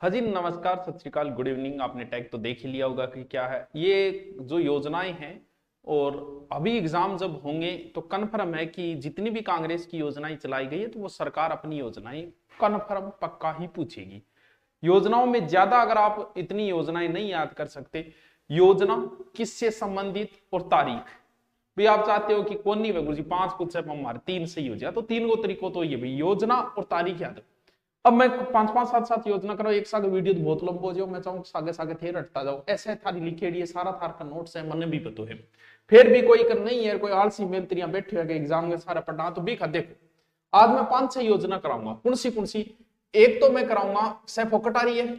हाँ जी, नमस्कार, सत श्री अकाल, गुड इवनिंग। आपने टैग तो देख ही लिया होगा कि क्या है ये जो योजनाएं हैं। और अभी एग्जाम जब होंगे तो कन्फर्म है कि जितनी भी कांग्रेस की योजनाएं चलाई गई है तो वो सरकार अपनी योजनाएं कन्फर्म पक्का ही पूछेगी। योजनाओं में ज्यादा अगर आप इतनी योजनाएं नहीं याद कर सकते, योजना किससे संबंधित और तारीख भी आप चाहते हो कि कौन नहीं गुरु जी 5 पूछे हमारे 3 सही हो जाए, तो 3 को तरीकों तो ये भाई योजना और तारीख याद है। अब मैं 5-5 7-7 योजना करो एक साथ वीडियो तो बहुत लंबो हो जाओ, मैं चाहूँ सागे सागे थे रटता जाओ, ऐसे थारी लिखेड़ी है, सारा थार का नोट्स है, मन भी पतो है। फिर भी कोई कर नहीं है, कोई आलसी मेलतरियां बैठे हुए एग्जाम के सारा पढ़ना तो भी खा। देखो आज मैं 5-6 योजना कराऊंगा, कौन सी। एक तो मैं कराऊंगा सह फोकट आ रही है,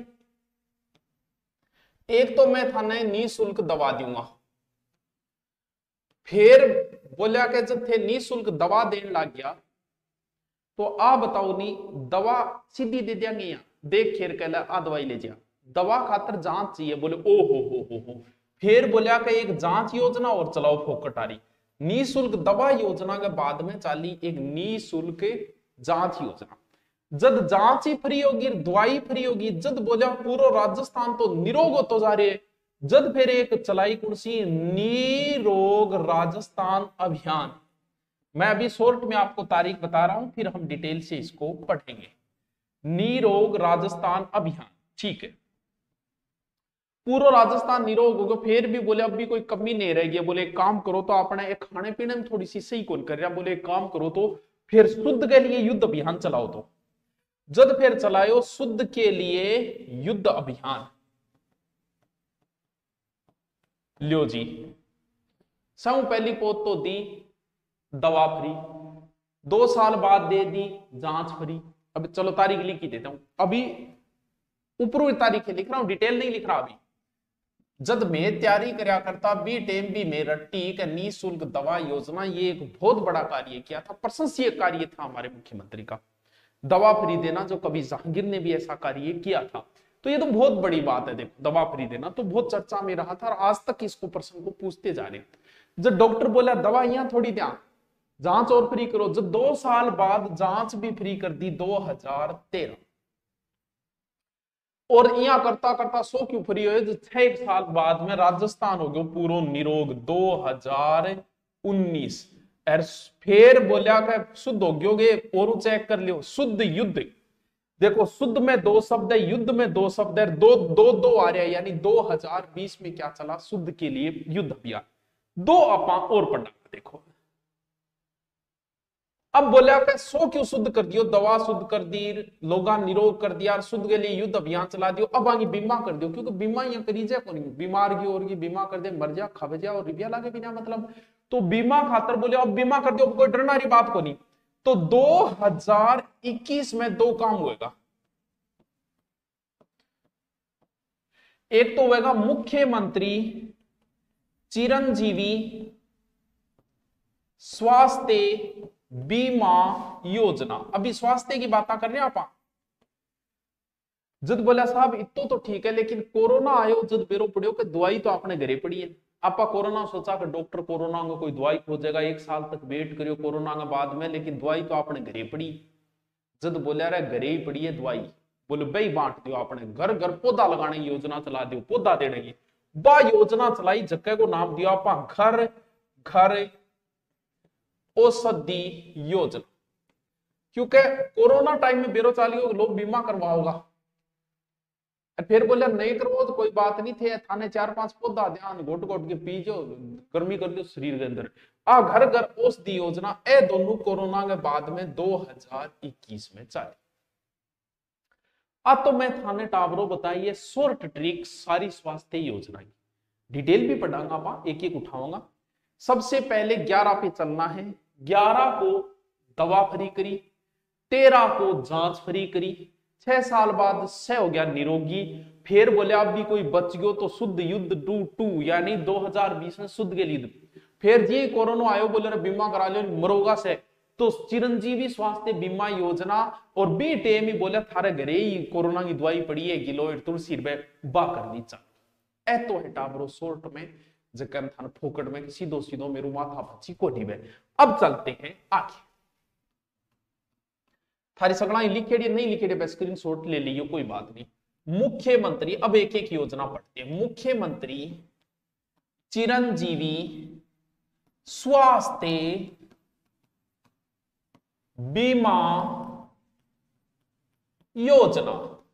एक तो मैं थाने निःशुल्क दवा दूंगा। फिर बोलिया के जब थे निःशुल्क दवा देने लग गया तो आ बताओ नी दवा सीधी दे देंगे, यहाँ देख खेर कहला आ दवाई ले जा, दवा खातर जांच चाहिए। बोले ओ हो। फिर बोलिया कि एक जांच योजना और चलाओ फोकट आ रही। निःशुल्क दवा योजना के बाद में चाली एक निःशुल्क जांच योजना। जब जांच ही फ्री होगी, दवाई फ्री होगी, जब बोलिया पूरा राजस्थान तो निरोग होता जा रहे। जब फिर एक चलाई कुर्सी निरोग राजस्थान अभियान। मैं अभी शॉर्ट में आपको तारीख बता रहा हूं, फिर हम डिटेल से इसको पढ़ेंगे। निरोग राजस्थान अभियान, ठीक है। पूरा राजस्थान निरोग होगा। फिर भी बोले अब भी कोई कमी नहीं रहेगी। बोले एक काम करो तो अपने एक खाने पीने में थोड़ी सी सही कौन कर रहा। बोले एक काम करो तो फिर शुद्ध के लिए युद्ध अभियान चलाओ। तो जब फिर चलाओ शुद्ध के लिए युद्ध अभियान, लो जी सौ पहली पोत तो दी दवा फ्री, 2 साल बाद दे दी जांच फ्री। अब चलो तारीख लिख ही देता हूं, अभी ऊपरी तारीख लिख रहा हूं, डिटेल नहीं लिख रहा। अभी जब मैं तैयारी करया करता बी टेम भी में रट्टी का निःशुल्क दवा योजना, ये एक बहुत बड़ा कार्य किया था, प्रशंसनीय कार्य था हमारे मुख्यमंत्री का। दवा फ्री देना, जो कभी जहांगीर ने भी ऐसा कार्य किया था, तो ये तो बहुत बड़ी बात है। देखो दवा फ्री देना तो बहुत चर्चा में रहा था और आज तक इसको प्रश्न को पूछते जा रहे। जब डॉक्टर बोला दवा यहां थोड़ी ध्यान, जांच और फ्री करो, जब 2 साल बाद जांच भी फ्री कर दी 2013। और यहां करता करता 100 क्यों फ्री हुए, 6 साल बाद में राजस्थान हो गया पूरा निरोग 2019। और फिर बोलिया कि शुद्ध हो गयोगे और चेक कर लियो शुद्ध युद्ध। देखो शुद्ध में 2 शब्द है, युद्ध में 2 शब्द है, दो दो दो आ रहा है, यानी 2020 में क्या चला शुद्ध के लिए युद्ध अभियान। 2 अपा और पढ़ा। देखो अब बोलिया कि 100 क्यों शुद्ध कर दियो, दवा शुद्ध कर दी, लोगा निरोग कर दिया, शुद्ध के लिए युद्ध अभियान चला दियो। अब आगे बीमा कर दियो, क्योंकि बीमा यहाँ करी जाए कौन, बीमार की और की बीमा कर दे, मर जा खब जा और रुपया लागे बिना मतलब। तो बीमा खातर बोले अब बीमा कर दियो, कोई डरना रही बात को नहीं। तो 2021 में 2 काम होगा। एक तो होगा मुख्यमंत्री चिरंजीवी स्वास्थ्य बीमा योजना। अभी स्वास्थ्य की बात कर रहे हैं आप। जद बोला साहब इतो तो ठीक है, लेकिन कोरोना आयो जद बेरो पड़ियो कि दवाई तो आपने घरे पड़ी है। आपा कोरोना सोचा कि डॉक्टर कोरोना को कोई दवाई खोजेगा, 1 साल तक वेट करियो कोरोना के बाद में, लेकिन दवाई तो आपने घरे पड़ी। जद बोलिया रे घरे ही पड़ी है दवाई, बोले भाई बांट दियो, आपने घर घर पौधा लगाने की योजना चला दियो, पौधा देने की बा योजना चलाई, जगह को नाम दिया आपा घर घर औषधि योजना। क्योंकि कोरोना टाइम में बेरोजगारी हो, लोग बीमा करवाओगा। फिर बोले नहीं करवाओ तो कोई बात नहीं थे, थाने 4-5 पौधा ध्यान घोट घोट के पीजो, गर्मी कर लो शरीर के अंदर। आ घर घर औषधि योजना, ए दोनों कोरोना के बाद में 2021 में चले। अब तो मैं थाने टाबरो बताइए शॉर्ट ट्रिक सारी स्वास्थ्य योजना की, डिटेल भी पढ़ाऊंगा, आप एक एक उठाऊंगा। सबसे पहले 11 पे चलना है। 11 को दवा फ्री करी, 13 को जांच फ्री करी, 6 साल बाद 6 हो गया निरोगी। फिर बोले अब भी कोई बच गयो तो शुद्ध युद्ध 2 यानी 2020 में शुद्ध के लिए। फिर जी कोरोना आयो, बोले रे बीमा करा लो मरोगा से, तो चिरंजीवी स्वास्थ्य बीमा योजना। और बी टेम ही बोले थारे घरे ही कोरोना की दवाई पड़ी है, गिलोइड तुलसी बा कर दी चल। ए तो है टाबरो शॉर्ट में जकर थान फोकट में सीधो सीधो मेरू माथा भची कोठी में। अब चलते हैं आगे। थारी सगड़ा लिखेड़ी नहीं लिखेड़ी, स्क्रीन शॉट ले लियो कोई बात नहीं। मुख्यमंत्री, अब एक एक योजना पढ़ते हैं। मुख्यमंत्री चिरंजीवी स्वास्थ्य बीमा योजना।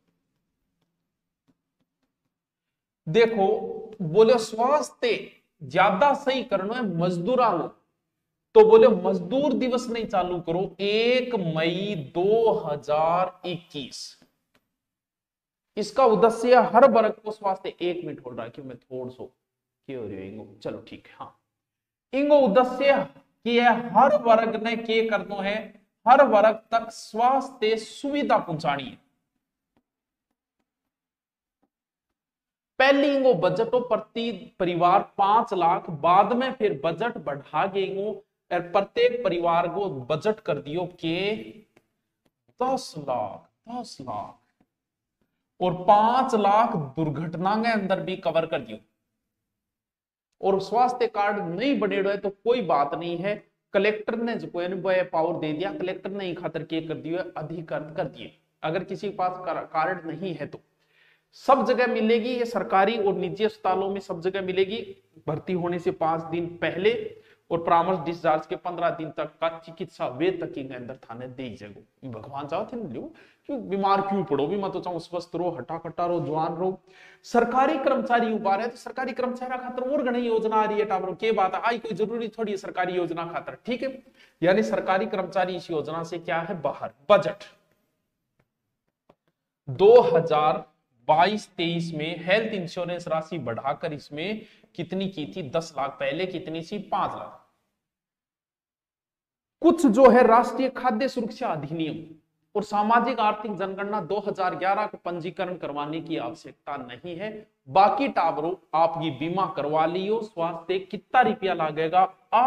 देखो बोले स्वास्थ्य ज्यादा सही करना है मजदूरों को, तो बोले मजदूर दिवस नहीं चालू करो 1 मई 2021। इसका उद्देश्य हर वर्ग को स्वास्थ्य, 1 मिनट हो रहा है कि मैं थोड़ा सा क्यों रही इंगो, चलो ठीक है। हाँ, इंगो उद्देश्य कि हर वर्ग ने के करना है, हर वर्ग तक स्वास्थ्य सुविधा पहुंचानी है। पहली इंगो बजट प्रति परिवार 5 लाख, बाद में फिर बजट बढ़ा गेंगो और प्रत्येक परिवार को बजट कर दियो के 10 लाख और 5 लाख दुर्घटना के अंदर भी कवर कर दियो। और स्वास्थ्य कार्ड नहीं बने है तो कोई बात नहीं है, कलेक्टर ने जो पावर दे दिया, कलेक्टर ने खातर के कर दिया, अधिकृत कर दिए। अगर किसी के पास कार्ड नहीं है तो सब जगह मिलेगी, ये सरकारी और निजी अस्पतालों में सब जगह मिलेगी। भर्ती होने से 5 दिन पहले और परामर्श डिस्चार्ज के 15 दिन तक का चिकित्सा वे तक के अंदर थाने दे जाएगो। भगवान चाहो थे लो क्यों बीमार क्यों पड़ो, भी मैं तो चाहूँ स्वस्थ रहो, हटा कट्टा रहो, जवान रहो। सरकारी कर्मचारी उबार है तो सरकारी कर्मचारी खातर और घनी योजना आ रही है। टावरों के बात आई, कोई जरूरी थोड़ी है सरकारी योजना खातर, ठीक है। यानी सरकारी कर्मचारी इस योजना से क्या है बाहर। बजट 2022-23 में हेल्थ इंश्योरेंस राशि बढ़ाकर इसमें कितनी की थी, 10 लाख, पहले कितनी थी 5 लाख। कुछ जो है राष्ट्रीय खाद्य सुरक्षा अधिनियम और सामाजिक आर्थिक जनगणना 2011 को पंजीकरण करवाने की आवश्यकता नहीं है। बाकी टावरों आपकी बीमा करवा लियो, स्वास्थ्य कितना रुपया लगेगा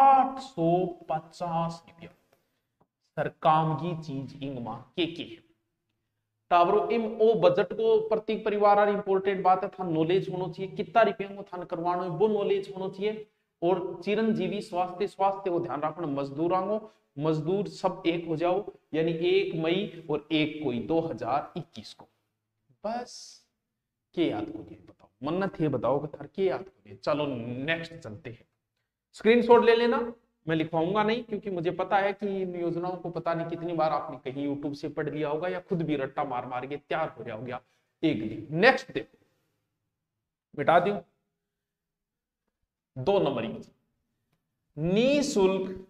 850 रुपया। सर काम की चीज इंगमा के टावरों इम ओ बजट को प्रत्येक परिवार इंपोर्टेंट बात है, था नॉलेज होना चाहिए कितना रुपया को थान करवाना है वो नॉलेज होना चाहिए। और चिरंजीवी स्वास्थ्य को ध्यान रखना, मजदूर सब एक हो जाओ, यानी 1 मई और 1 कोई 2021 को। बस के याद को ये बताओ, मन्नत ये बताओ कि थार के याद को। चलो नेक्स्ट चलते हैं। स्क्रीनशॉट ले लेना, मैं लिखवाऊंगा नहीं क्योंकि मुझे पता है कि इन योजनाओं को पता नहीं कितनी बार आपने कहीं यूट्यूब से पढ़ लिया होगा या खुद भी रट्टा मार मार के तैयार हो जाओगे एक दिन। नेक्स्ट देखो, मिटा दू 2 नंबर योजना, निःशुल्क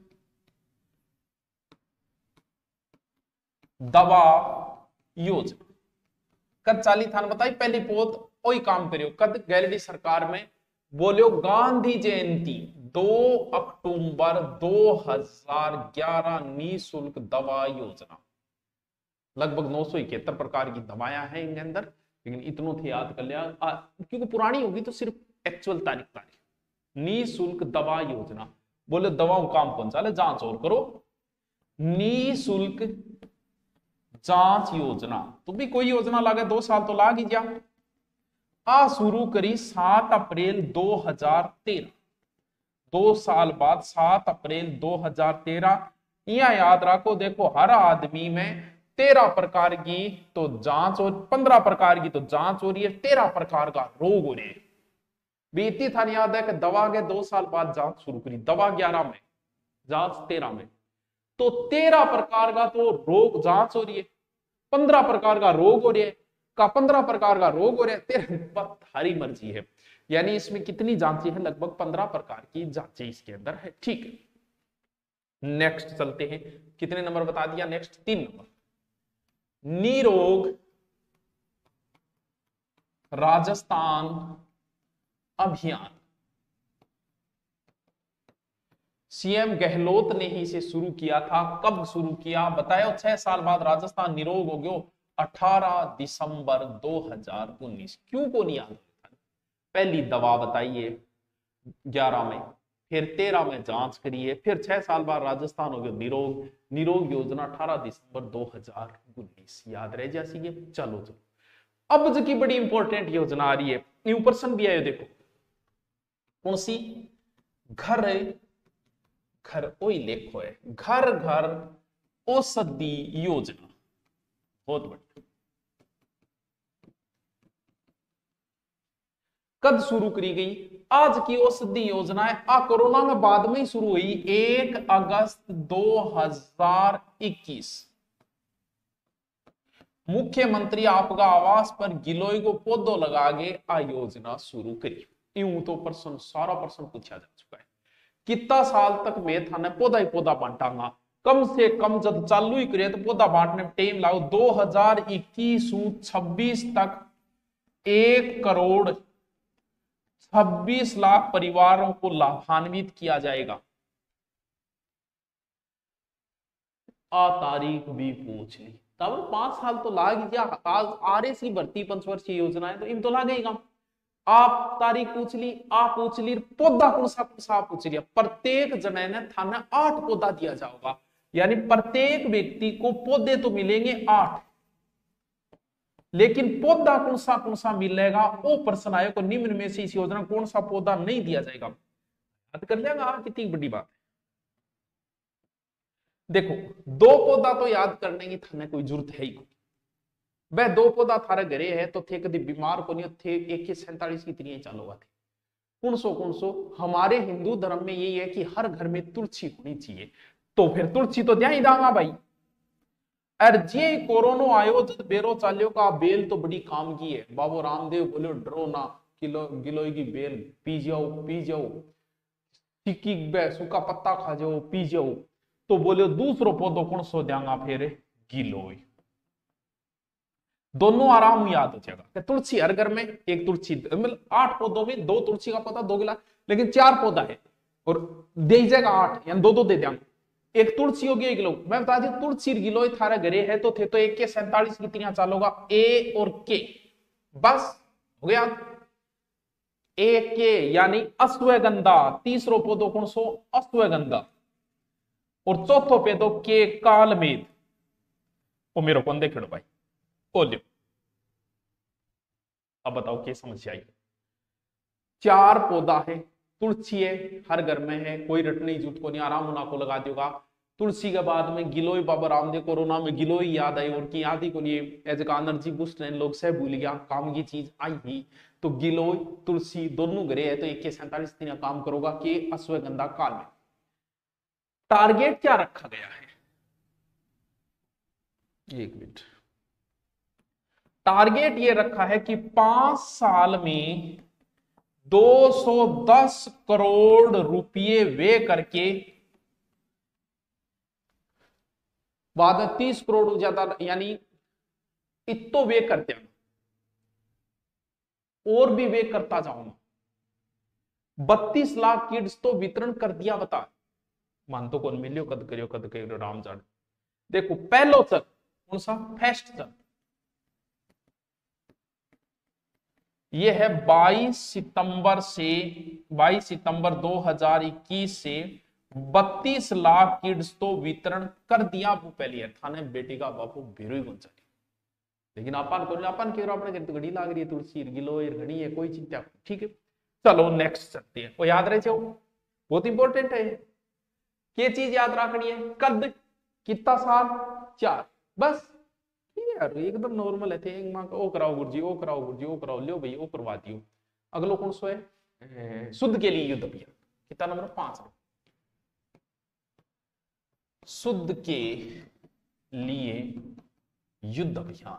दवा योजना। कद चाली थान बताई पहली पोत वही काम करियो, कद गैलरी सरकार में बोलियो गांधी जयंती 2 अक्टूबर 2011 निःशुल्क दवा योजना। लगभग 971 प्रकार की दवाएं हैं इनके अंदर, लेकिन इतनों थे याद कर लिया क्योंकि पुरानी होगी तो सिर्फ एक्चुअल तारीख। निःशुल्क दवा योजना बोले दवाओं काम पहुंचा ले, जांच और करो। निःशुल्क जांच योजना तो भी कोई योजना लागे 2 साल तो लाग ही जा। आ शुरू करी 7 अप्रैल 2013, 2 साल बाद 7 अप्रैल 2013। यहां याद रखो, देखो हर आदमी में 13 प्रकार की तो जांच और 15 प्रकार की तो जांच हो रही है, 13 प्रकार का रोग हो रहे हैं। बीती थान याद है कि दवा के 2 साल बाद जांच शुरू करी, दवा 11 में जांच 13 में, तो 13 प्रकार का तो रोग जांच हो रही है, 15 प्रकार का रोग हो रहा है, का 15 प्रकार का रोग हो रहा है, तेरा थारी मर्जी है। यानी इसमें कितनी जांचें हैं, लगभग 15 प्रकार की जांचें इसके अंदर है, ठीक है। नेक्स्ट चलते हैं, कितने नंबर बता दिया, नेक्स्ट 3 नंबर, निरोग राजस्थान अभियान। सीएम गहलोत ने ही इसे शुरू किया था। कब शुरू किया बताया, 6 साल बाद राजस्थान निरोग हो गयो 18 दिसंबर 2019। क्यों को नहीं याद, पहली दवा बताइए 11 में, फिर 13 में जांच करिए, फिर 6 साल बाद राजस्थान हो गया निरोग योजना 18 दिसंबर 2019। याद रह जैसी ये। चलो अब जो की बड़ी इंपॉर्टेंट योजना आ रही है, न्यू पर्सन भी आयो, देखो कौन सी, घर वही लेखो है, घर घर औषधि योजना, बहुत बड़ी। कद शुरू करी गई? आज की औषधि योजना है आ कोरोना में बाद में ही शुरू हुई 1 अगस्त 2021। मुख्यमंत्री आपका आवास पर गिलोय को पौधों लगा के आ योजना शुरू करी। यूं तो प्रश्न सारा प्रश्न पूछा जा चुका है। कितना साल तक मैं थाने पौधा ही पौधा बांटांगा? कम से कम जब चालू ही करे तो पौधा बांटने में टाइम लागो 2021-26 तक 1,26,00,000 परिवारों को लाभान्वित किया जाएगा। आ तारीख भी पूछ ली तब 5 साल तो लाग गया। आज RS की भर्ती 5 वर्षीय योजना है तो इन तो लागेगा। आप तारीख पूछ ली, आप पूछ ली, पौधा कौन सा पूछ लिया। प्रत्येक जने ने थाने 8 पौधा दिया जाएगा, यानी प्रत्येक व्यक्ति को पौधे तो मिलेंगे 8, लेकिन पौधा कौन सा मिलेगा वो प्रश्न आयोग को निम्न में से इस योजना कौन सा पौधा नहीं दिया जाएगा। याद कर लेगा कितनी बड़ी बात है। देखो 2 पौधा तो याद करने की थाने कोई जरूरत है ही। वह 2 पौधा थारे घरे है तो थे कभी बीमार को नहीं थे। 147 की तरह चालू हुआ थे। कौन सो हमारे हिंदू धर्म में यही है कि हर घर में तुलसी होनी चाहिए, तो फिर तुलसी तो ध्यान ही दांगा भाई। और जे कोरोना आयोजित बेरो चालियों का बेल तो बड़ी काम की है। बाबू रामदेव बोले डरो ना, गिलोय की बेल पी जाओ, टिक्की सूखा पत्ता खा जाओ, पी जाओ। तो बोले दूसरो पौधो कौन सो देंगा फिर? गिलोय। दोनों आराम याद हो जाएगा। तुलसी हर घर में एक तुलसी, मतलब 8 पौधों में 2 तुलसी का पौधा 2 गिला, लेकिन 4 पौधा है और दे जाएगा 8, यानी 2 दे देंगे। एक तुलसी होगी 1 किलो। मैं बता दी तुलसी गिलोय थारे घरे है तो थे तो 1 के 47 की तरह चालोगा A और K, बस हो गया। A के यानी अश्वगंधा। तीसरो पौधो कौन सो? अश्वगंधा। और चौथो पे तो के कालमेघ। वो मेरे को देख लो भाई, ओ लो अब बताओ क्या समस्या आई। 4 पौधा है, तुलसी है हर घर में है, कोई रटने जूत को नहीं, आराम होना को लगा देगा। तुलसी के बाद में गिलोय। बाबा रामदेव कोरोना में गिलोय याद आई और की याद ही को नहीं एज का एनर्जी बूस्ट लोग से भूल गया, काम की चीज आई ही। तो गिलोय तुलसी दोनों घरे है तो 1 के 47 दिन काम करोगा कि अश्वगंधा काल में। टारगेट क्या रखा गया है? 1 मिनट। टारगेट ये रखा है कि 5 साल में 210 करोड़ रुपए वे करके बाद में 30 करोड़ ज्यादा, यानी इतो वे करते हैं और भी वे करता जाऊंगा। 32 लाख किट्स तो वितरण कर दिया। बता मान तो कौन मिलियो कद करियो राम जान। देखो पहलो चल कौन सा? फर्स्ट चल ये है 22 सितंबर 2021 से 32 लाख किट्स तो वितरण कर दिया। वो पहले है थाने बेटी का बापू भीरू ही गुंजा, लेकिन अपन को अपन के अपने तो घड़ी लाग रही है। तुलसी गिलोय घड़ी है, कोई चिंता। ठीक है चलो नेक्स्ट चलते हैं। वो याद रहे जाओ, बहुत इंपॉर्टेंट है। ये चीज याद रखनी है। कद कितना साल? 4, बस यार एकदम नॉर्मल है थे। ओ कराओ गुरुजी, ओ कराओ गुरुजी, ओ कराओ लियो भाई, ओ करवा दियो। अगलो कौन सो है? शुद्ध के लिए युद्ध अभियान। कितना नंबर? 5। शुद्ध के लिए युद्ध अभियान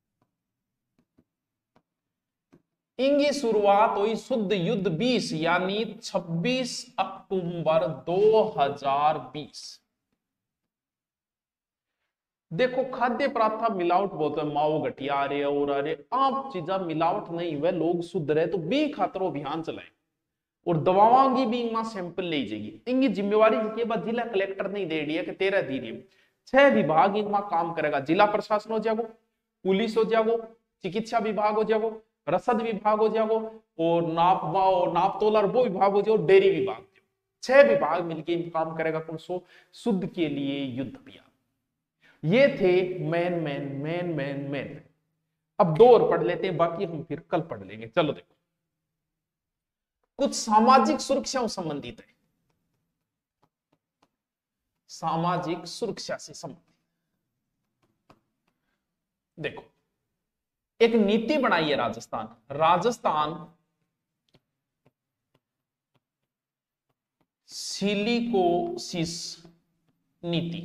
इनकी शुरुआत हुई शुद्ध युद्ध 20 यानी 26 अक्टूबर 2020। देखो खाद्य पदार्थ मिलावट बहुत है, माओ घटिया आ रहे और अरे आप चीजा मिलावट नहीं हुए, लोग शुद्ध रहे तो बे खातर अभियान चलाए और दवाओं की भी इनमें सैंपल ले जाएगी। इनकी जिम्मेवारी के बाद जिला कलेक्टर नहीं दे रही है कि 13 दी रही है। 6 विभाग इनमें काम करेगा। जिला प्रशासन हो जाएगो, पुलिस हो जाएगो, चिकित्सा विभाग हो जाएगो, रसद विभाग हो जाएगो और नाप तोलर वो विभाग हो जाओ, डेयरी विभाग। 6 विभाग मिलकर काम करेगा। कौन सो? शुद्ध के लिए युद्ध अभियान। ये थे मेन। अब 2 और पढ़ लेते हैं, बाकी हम फिर कल पढ़ लेंगे। चलो देखो कुछ सामाजिक सुरक्षा संबंधित है। सामाजिक सुरक्षा से संबंधित देखो एक नीति बनाई है राजस्थान सिलिकोसिस नीति।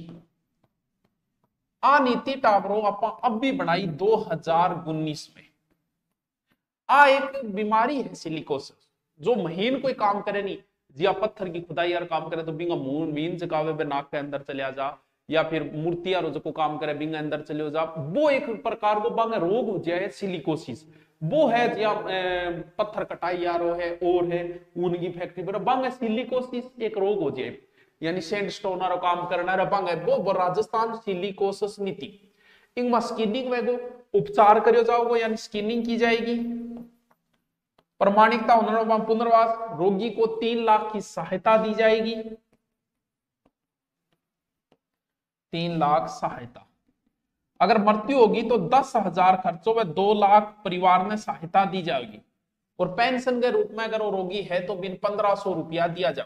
आ नीति टाबरो आप अब भी बनाई 2019 में। आ एक बीमारी है सिलिकोसिस, जो महीन कोई काम करे नहीं, जिया पत्थर की खुदाई यार काम करे तो बिंगा मीन जकावे पे नाक के अंदर चले जा, या फिर मूर्तियां रोज को काम करे बिंगा अंदर चले जा, वो एक प्रकार को बांगा रोग हो जाए सिलिकोसिस। वो है जिया पत्थर कटाई यारो है और है ऊन की फैक्ट्री पर बांगा सिलिकोसिस एक रोग हो जाए, यानी सैंडस्टोन रो काम करना रे बांगा वो राजस्थान सिलिकोसिस नीति। इंगमा स्किनिंग में को उपचार करियो जाओगे, यानी स्किनिंग की जाएगी। प्रमाणिकता पुनर्वास, रोगी को 3 लाख की सहायता दी जाएगी। 3 लाख सहायता, अगर मृत्यु होगी तो 10,000 खर्चों में 2 लाख परिवार में सहायता दी जाएगी। और पेंशन के रूप में अगर वो रोगी है तो बिन 1500 रुपया दिया जाए।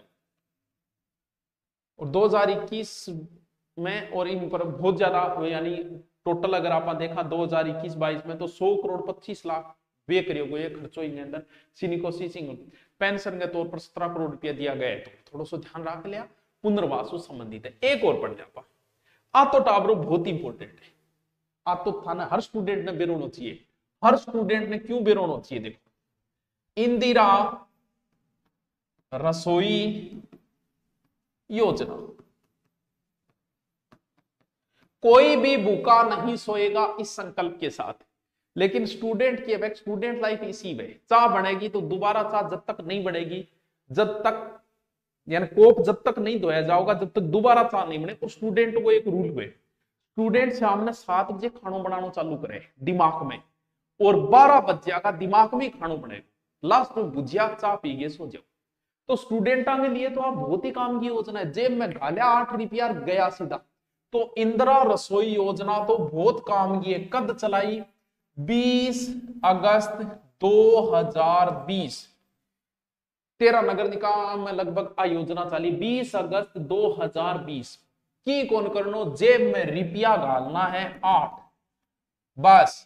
और 2021 में और इन पर बहुत ज्यादा, यानी टोटल अगर आप देखा 2021-22 में तो 100 करोड़ 25 लाख वे करियो ये खर्चो इन अंदर सिलिकोसिस। पेंशन के तौर पर 17 करोड़ रुपया दिया गया है, तो थोड़ा सा ध्यान रख लिया। पुनर्वास संबंधित है। एक और पढ़ जापा आ तो टाबरो बहुत इंपॉर्टेंट है। आ तो थाना हर स्टूडेंट ने बेरोना चाहिए। हर स्टूडेंट ने क्यों बेरोना चाहिए? देखो, इंदिरा रसोई योजना, कोई भी भूखा नहीं सोएगा इस संकल्प के साथ। लेकिन स्टूडेंट की अब स्टूडेंट लाइफ इसी में, चाह बढ़ेगी तो दोबारा चाह जब तक नहीं बढ़ेगी, जब तक यानी कोप जब तक नहीं धोया जाओगा, जब तक दोबारा चाह नहीं बने। तो स्टूडेंट को एक रूल हुए, स्टूडेंट शाम ने 7 बजे खाना बनाना चालू करे दिमाग में, और 12 बजे का दिमाग में खाना बनेगा। लास्ट में भुजिया चाह पी गए सो जाओ। तो स्टूडेंटा के लिए तो आप बहुत ही काम की योजना है। जेब में गालिया 8 रुपया गया सीधा। तो इंदिरा रसोई योजना तो बहुत काम की है। कद चलाई? 20 अगस्त 2020। 13 नगर निकाय में लगभग आ योजना चली 20 अगस्त 2020 की। कौन करनो? जेब में रुपया घालना है 8, बस।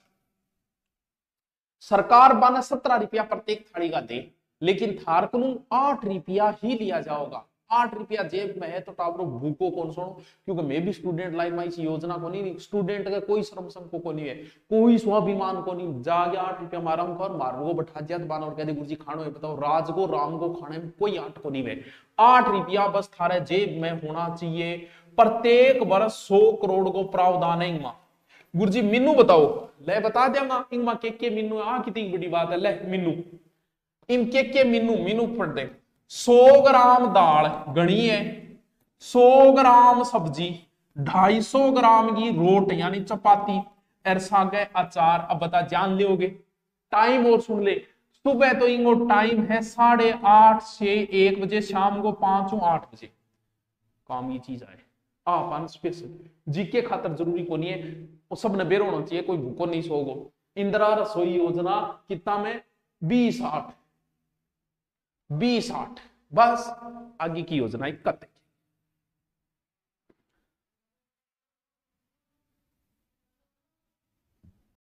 सरकार बाने 17 रुपया प्रत्येक थाली का दे, लेकिन थार को 8 रुपया ही लिया जाओगा। 8 रुपया जेब में है तो टाबरो भूखो कौन सुनो? क्योंकि मैं भी स्टूडेंट लाइफ में इसी योजना को नहीं, स्टूडेंट का कोई श्रम संको को नहीं है, कोई स्वाभिमान को नहीं। जागे 8 रुपया मारा और मारो बैठा दिया बान और कहते गुरुजी खानो है, बताओ राज को राम को खाने में कोई 8 को नहीं है। 8 रुपया बस थारे जेब में होना चाहिए। प्रत्येक वर्ष 100 करोड़ को प्रावधान है इनमें। गुरुजी मीनू बताओ, ले बता देंगा इनमें के मीनू आ कितनी बड़ी बात है। ले मीनू, इनके के मीनू पढ़ दे। 100 ग्राम दाल गणी है, 100 ग्राम सब्जी, 250 ग्राम की रोट यानी चपाती, ऐसा गए अचार। अब बता जान लोगे टाइम और सुन ले। सुबह तो इनको टाइम है 8:30 से 1 बजे, शाम को 5-8 बजे। काम ये चीज आए आप स्पेशल जीके खातर जरूरी को नहीं है। वो सब ने बेर होना चाहिए, कोई भूखो नहीं सोगो। इंदिरा रसोई योजना कितना में? 20-8 बस। आगे की योजना 31।